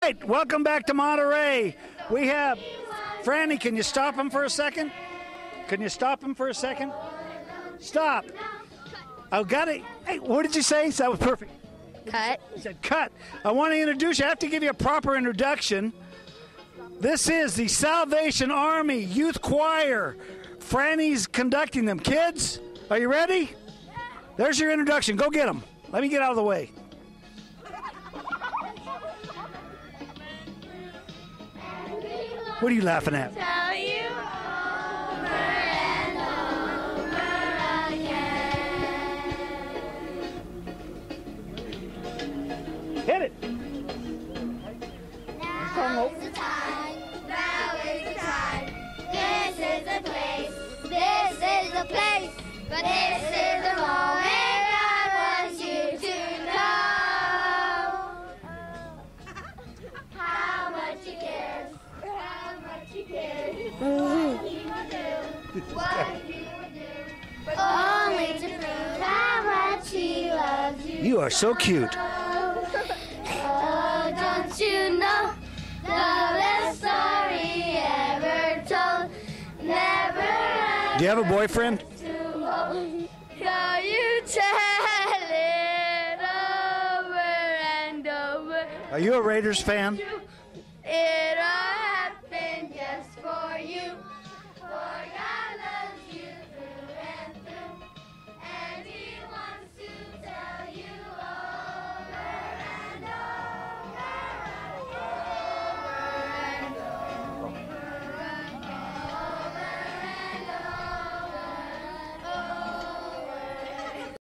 right, welcome back to Monterey. We have Franny. Can you stop him for a second? Can you stop him for a second? Stop. Oh, got it. Hey, what did you say? That was perfect. Cut. He said cut. I want to introduce you. I have to give you a proper introduction. This is the Salvation Army Youth Choir. Franny's conducting them. Kids, are you ready? There's your introduction. Go get them. Let me get out of the way. What are you laughing at? Tell you over and over again. Hit it. Now is the time. Now is the time. This is the place. This is the place. But this is the moment I want you to know. How much he cares. How much he cares. What he will do. What he will do. Only to prove how much he loves you. You are so cute. Oh, don't you know the best story ever told? Never. Do you have a boyfriend? How you tell it over and over. Are you a Raiders fan?